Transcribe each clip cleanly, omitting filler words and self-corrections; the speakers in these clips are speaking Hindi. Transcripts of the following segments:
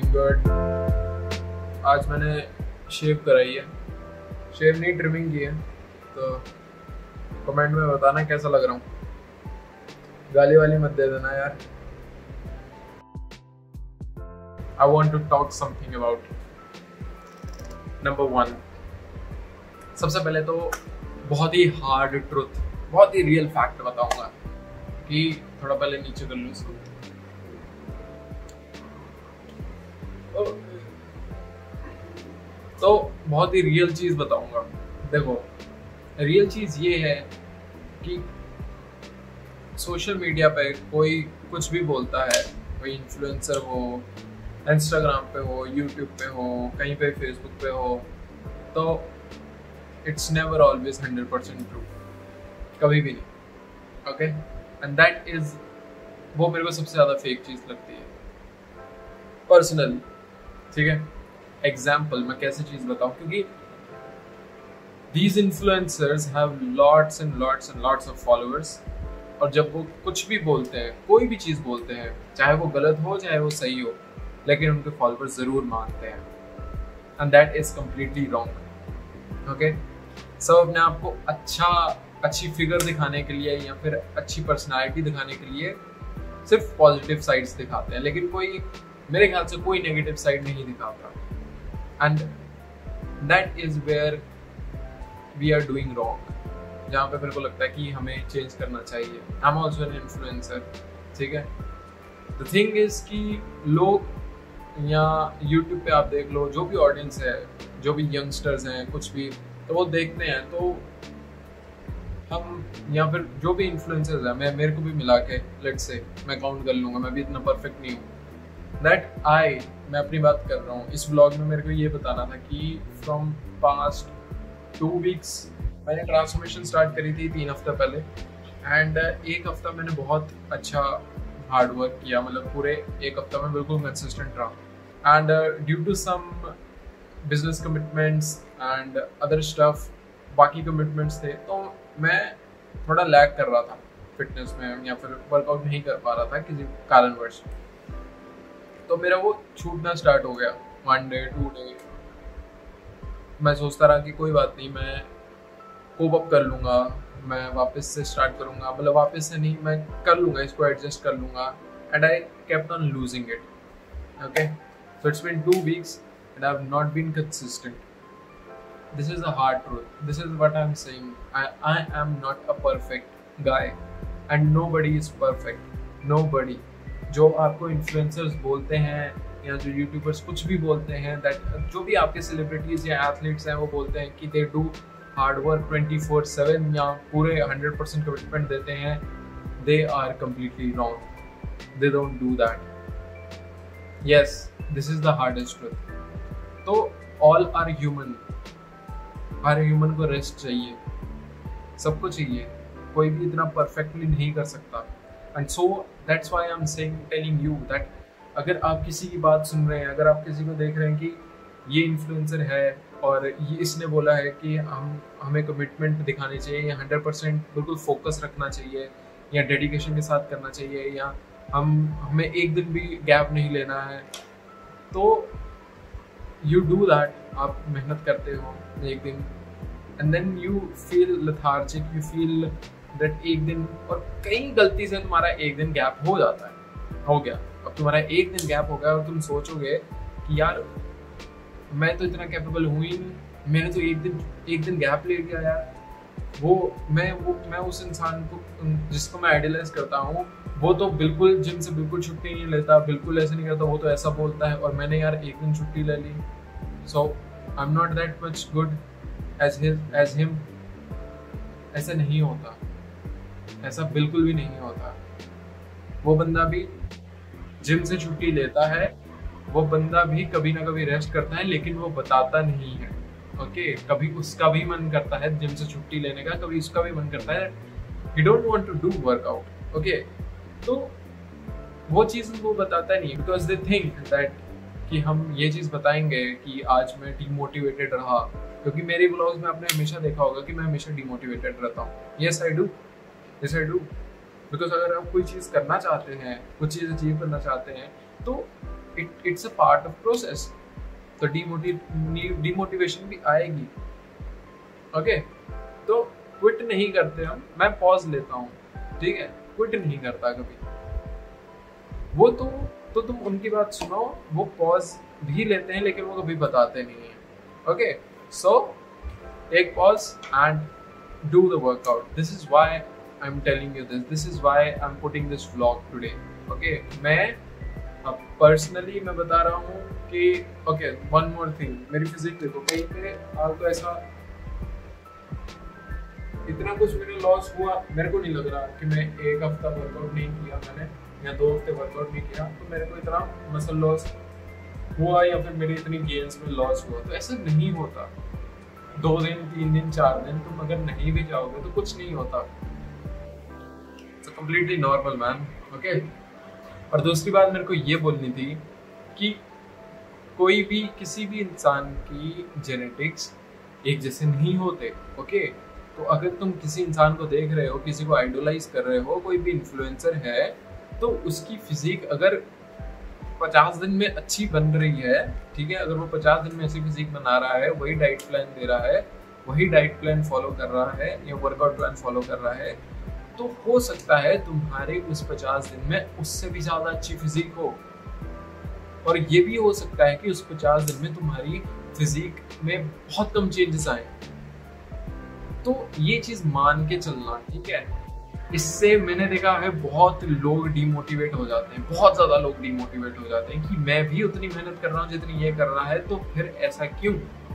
गुड। आज मैंने शेव कराई है, शेव नहीं ट्रिमिंग की है, तो कमेंट में बताना कैसा लग रहा हूँ। गाली वाली मत दे देना यार। I want to talk something about number 1। सबसे पहले तो बहुत ही हार्ड ट्रुथ, बहुत ही रियल फैक्ट बताऊंगा कि थोड़ा पहले नीचे कर लूँ इसको। तो बहुत ही रियल चीज बताऊंगा। देखो, रियल चीज ये है कि सोशल मीडिया पे कोई कुछ भी बोलता है, कोई इन्फ्लुएंसर हो, इंस्टाग्राम पे हो, यूट्यूब पे हो, कहीं पे फेसबुक पे हो, तो इट्स नेवर ऑलवेज 100% ट्रू, कभी भी नहीं। ओके, एंड दैट इज, वो मेरे को सबसे ज्यादा फेक चीज लगती है पर्सनली। ठीक है, एग्जाम्पल मैं कैसे चीज बताऊं, क्योंकि these influencers have lots and lots and lots of followers, और जब वो कुछ भी बोलते हैं, कोई भी चीज बोलते हैं, चाहे वो गलत हो चाहे वो सही हो, लेकिन उनके फॉलोअर्स जरूर मानते हैं, and that is completely wrong. Okay, सब अपने आप को अच्छी फिगर दिखाने के लिए या फिर अच्छी पर्सनालिटी दिखाने के लिए सिर्फ पॉजिटिव साइड्स दिखाते हैं, लेकिन कोई, मेरे ख्याल से कोई नेगेटिव साइड नहीं दिखाता, and that is where we are doing wrong, जहाँ पे मेरे को लगता है कि हमें चेंज करना चाहिए। I am also an influencer, ठीक है। द थिंग इज कि लोग, या यूट्यूब पे आप देख लो, जो भी ऑडियंस है, जो भी यंगस्टर्स हैं, कुछ भी, तो वो देखते हैं, तो हम, या फिर जो भी इन्फ्लुएंसर्स हैं, मेरे को भी मिला के लेट्स से मैं काउंट कर लूँगा, मैं भी इतना परफेक्ट नहीं हूँ, मैं अपनी बात कर रहा हूँ। इस ब्लॉग में मेरे को ये बताना था कि फ्रॉम पास्ट 2 वीक्स मैंने ट्रांसफॉर्मेशन स्टार्ट करी थी 3 हफ्ते पहले, एंड 1 हफ्ता मैंने बहुत अच्छा हार्ड वर्क किया, मतलब पूरे 1 हफ्ता में बिल्कुल कंसिस्टेंट रहा, and due to some business commitments and other stuff, बाकी कमिटमेंट्स थे, तो मैं थोड़ा लैग कर रहा था फिटनेस में, या फिर वर्कआउट नहीं कर पा रहा था किसी कारणवश, तो मेरा वो छूटना स्टार्ट हो गया। 1 डे 2 डे मैं सोचता रहा कि कोई बात नहीं, मैं कोप अप कर लूँगा, मैं वापस से स्टार्ट करूँगा, मतलब वापस से नहीं, मैं कर लूँगा, इसको एडजस्ट कर लूँगा, and I kept on losing it. Okay, so it's been 2 weeks and I have not been consistent. This is the hard truth, this is what I am saying. I am not a perfect guy, and nobody is perfect, nobody. जो आपको इन्फ्लुएंसर्स बोलते हैं, या जो यूट्यूबर्स कुछ भी बोलते हैं, दैट जो भी आपके सेलिब्रिटीज या एथलीट्स हैं, वो बोलते हैं कि दे डू हार्ड वर्क 24/7 या पूरे 100% कमिटमेंट देते हैं, they are completely wrong. They don't do that. Yes, this is the hardest truth. तो ऑल आर ह्यूमन, हर ह्यूमन को रेस्ट चाहिए, सबको चाहिए, कोई भी इतना परफेक्टली नहीं कर सकता, and so that's why I am saying, telling you that अगर आप किसी की बात सुन रहे हैं, अगर आप किसी को देख रहे हैं कि ये इन्फ्लुएंसर है और ये इसने बोला है कि हमें कमिटमेंट दिखानी चाहिए, या 100% बिल्कुल फोकस रखना चाहिए, या डेडिकेशन के साथ करना चाहिए, या हमें एक दिन भी गैप नहीं लेना है, तो यू डू दैट। आप मेहनत करते हो एक दिन, and then you feel lethargic, you feel that एक दिन, और कहीं गलती से तुम्हारा एक दिन गैप हो जाता है, हो गया, अब तुम्हारा एक दिन गैप हो गया, और तुम सोचोगे कि यार मैं तो इतना कैपेबल हूँ ही नहीं, मैंने तो एक दिन गैप ले लिया यार। मैं उस इंसान को, जिसको मैं आइडियलाइज करता हूँ, वो तो बिल्कुल जिम से बिल्कुल छुट्टी नहीं लेता, बिल्कुल ऐसे नहीं करता, वो तो ऐसा बोलता है, और मैंने यार एक दिन छुट्टी ले ली। So I am not that much good as him. ऐसा नहीं होता, ऐसा बिल्कुल भी नहीं होता। वो बंदा भी जिम से छुट्टी लेता है, वो बंदा भी कभी ना कभी रेस्ट करता है, लेकिन वो बताता नहीं है। ओके, कभी उसका भी मन करता है जिम से छुट्टी लेने का, कभी उसका भी मन करता है, he don't want to do workout. Okay, तो वो चीज़ वो बताता नहीं, बिकॉज दे थिंक दैट कि हम ये चीज़ बताएंगे कि आज मैं डिमोटिवेटेड रहा, क्योंकि मेरे ब्लॉग्स में आपने हमेशा देखा होगा कि मैं हमेशा डिमोटिवेटेड रहता हूँ। यस आई डू, बिकॉज अगर आप कोई चीज़ करना चाहते हैं, कुछ चीज़ अचीव करना चाहते हैं, तो it's a part of process. तो डिमोटिवेशन भी आएगी। ओके, तो क्विट नहीं करते हम, मैं पॉज लेता हूँ, ठीक है, क्विट नहीं करता कभी। वो तो तुम उनकी बात सुनो, वो पॉज भी लेते हैं लेकिन वो कभी बताते नहीं है। Okay, so take pause and do the workout. This is why I'm telling you this. This is why I'm putting this vlog today. Okay, मैं personally मैं बता रहा हूँ कि okay, one more thing, मेरी फिजिक देखो, कहीं पे आपको ऐसा इतना कुछ मेरे लॉस हुआ, मेरे को नहीं लग रहा कि मैं एक हफ्ता वर्कआउट नहीं किया मैंने या 2 हफ्ते वर्कआउट नहीं किया तो मेरे को इतना मसल लॉस हुआ या फिर मेरी इतनी गेन्स में लॉस हुआ। तो ऐसा नहीं होता। 2 दिन 3 दिन 4 दिन तुम अगर नहीं भी जाओगे तो कुछ नहीं होता। It's completely normal man. Okay, और दूसरी बात मेरे को ये बोलनी थी कि कोई भी किसी भी इंसान की जेनेटिक्स एक जैसे नहीं होते। ओके, तो अगर तुम किसी इंसान को देख रहे हो, किसी को आइडोलाइज कर रहे हो, कोई भी इन्फ्लुएंसर है, तो उसकी फिजिक अगर 50 दिन में अच्छी बन रही है, ठीक है, अगर वो 50 दिन में ऐसी फिजिक बना रहा है, वही डाइट प्लान दे रहा है, वही डाइट प्लान फॉलो कर रहा है या वर्कआउट प्लान फॉलो कर रहा है, तो हो सकता है तुम्हारे उस 50 दिन में उससे भी ज़्यादा अच्छी फिजिक हो। और ये भी हो सकता है कि उस 50 दिन में तुम्हारी फिजिक में बहुत कम चेंजेस आए। तो ये चीज़ मान के चलना, ठीक है। इससे मैंने देखा है बहुत लोग डिमोटिवेट हो जाते हैं, बहुत ज़्यादा लोग डिमोटिवेट हो जाते हैं कि मैं भी उतनी मेहनत कर रहा हूँ जितनी ये कर रहा है, तो फिर ऐसा क्यों।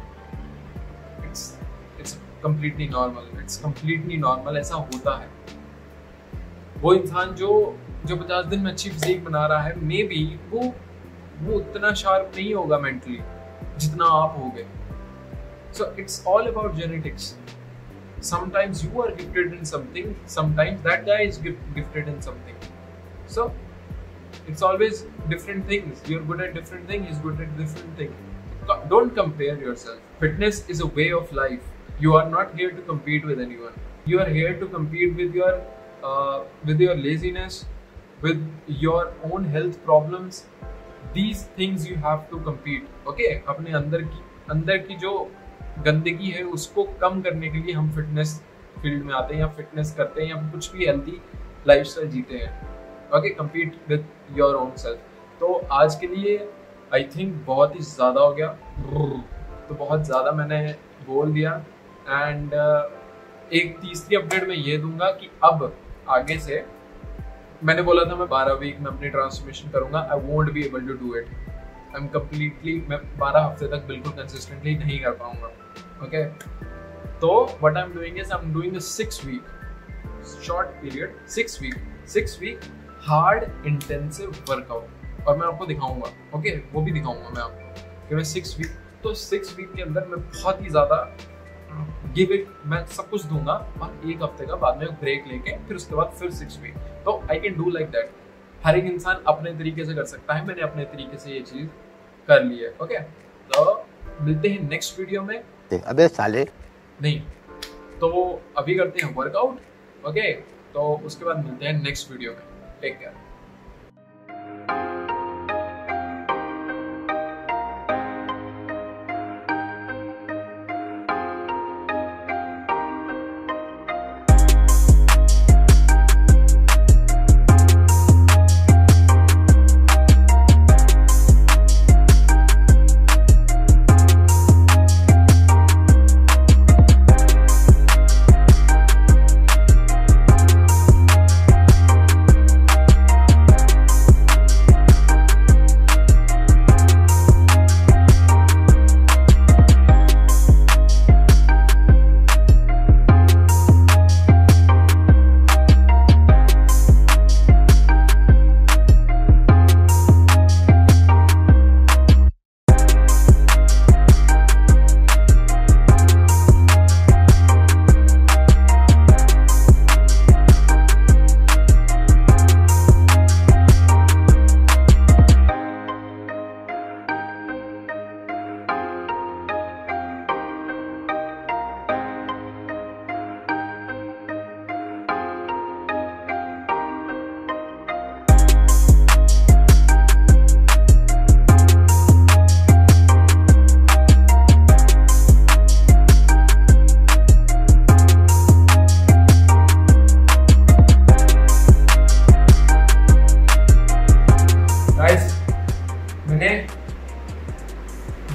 It's completely normal, it's completely normal, ऐसा होता है। वो इंसान जो 50 दिन में अच्छी फिजिक बना रहा है, मे बी वो उतना शार्प नहीं होगा मेंटली जितना आप होगे। So it's all about genetics. Sometimes you are gifted in something, sometimes that guy is gifted in something. So it's always different things. You're good at different things, he's good at different things. Don't compare yourself. Fitness is a way of life. You are not here to compete with anyone. You are here to compete with your laziness, with your own health problems. These things you have to compete. Okay, अपने अंदर की जो गंदगी है उसको कम करने के लिए हम फिटनेस फील्ड में आते हैं या फिटनेस करते हैं या कुछ भी हेल्दी लाइफस्टाइल जीते हैं। Okay, compete with your own self. तो आज के लिए आई थिंक बहुत ही ज़्यादा हो गया, तो बहुत ज़्यादा मैंने बोल दिया। एंड एक तीसरी अपडेट मैं ये दूंगा कि अब आगे से, मैंने बोला था मैं 12 वीक में अपनी ट्रांसफॉर्मेशन करूंगा, I won't be able to do it. मैं 12 हफ्ते तक बिल्कुल कंसिस्टेंटली नहीं कर पाऊंगा। ओके, तो what I am doing is I am doing a 6 week short period, 6 week hard intensive workout, और मैं आपको दिखाऊंगा। ओके, वो भी दिखाऊंगा मैं आपको कि मैं 6 वीक के अंदर मैं बहुत ही ज़्यादा गिव इट, मैं सब कुछ दूंगा और 1 हफ्ते का बाद में ब्रेक लेके फिर उसके बाद फिर 6 वीक। तो I can do like that. हर एक इंसान अपने तरीके से कर सकता है, मैंने अपने तरीके से ये चीज़ कर ली है। ओके, तो मिलते हैं नेक्स्ट वीडियो में। अबे साले नहीं, तो अभी करते हैं वर्कआउट। ओके, तो उसके बाद मिलते हैं नेक्स्ट वीडियो में। Take care.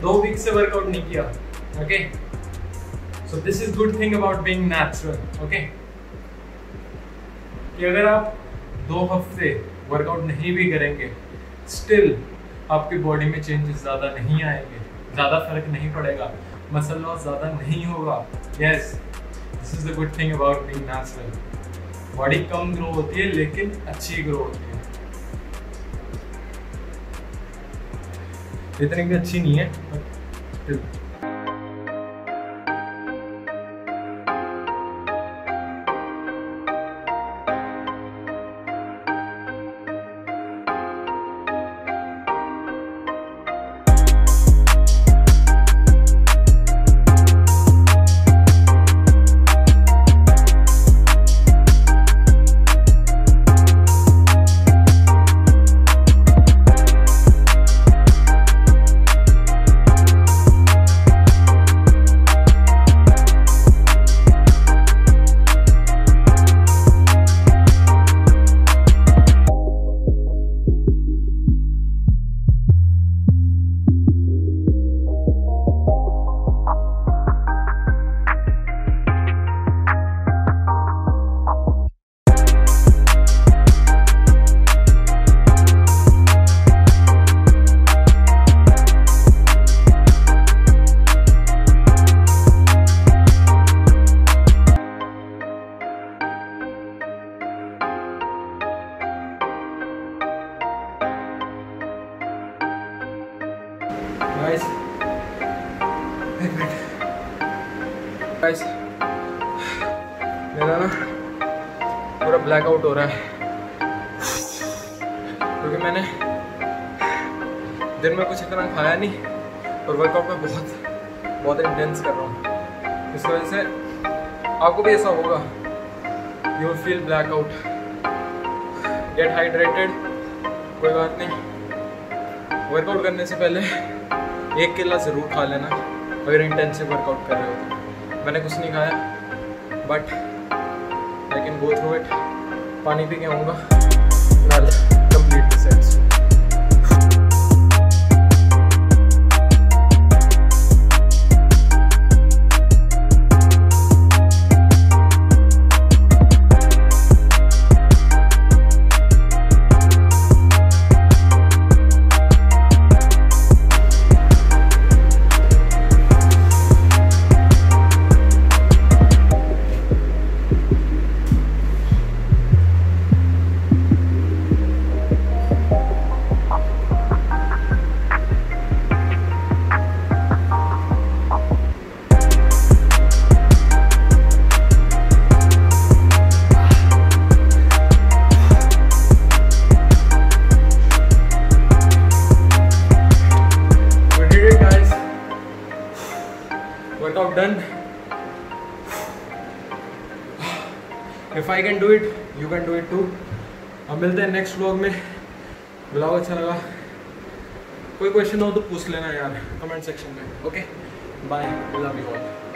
2 वीक से वर्कआउट नहीं किया, okay. So this is good thing about being natural, okay, कि अगर आप 2 हफ्ते वर्कआउट नहीं भी करेंगे, स्टिल आपकी बॉडी में चेंजेस ज़्यादा नहीं आएंगे, ज़्यादा फर्क नहीं पड़ेगा, मसल लॉस ज़्यादा नहीं होगा। Yes, this is the good thing about being natural. Body कम ग्रो होती है लेकिन अच्छी ग्रो होती है। इतनी भी अच्छी नहीं है, बट गाइस मेरा ना पूरा ब्लैकआउट हो रहा है क्योंकि मैंने दिन में कुछ इतना खाया नहीं और वर्कआउट में बहुत इंटेंस कर रहा हूँ। इस वजह से आपको भी ऐसा होगा, you will feel blackout. Get hydrated, कोई बात नहीं। वर्कआउट करने से पहले 1 केला ज़रूर खा लेना अगर इंटेंसिव वर्कआउट कर रहे हो तो। मैंने कुछ नहीं खाया but I can go through it. पानी पी के आऊँगा, complete sets. Workout done. If I can do it, you can do it too. अब मिलते हैं नेक्स्ट व्लॉग में। ब्लॉग अच्छा लगा, कोई क्वेश्चन हो तो पूछ लेना यार कमेंट सेक्शन में। Okay, bye, love you all.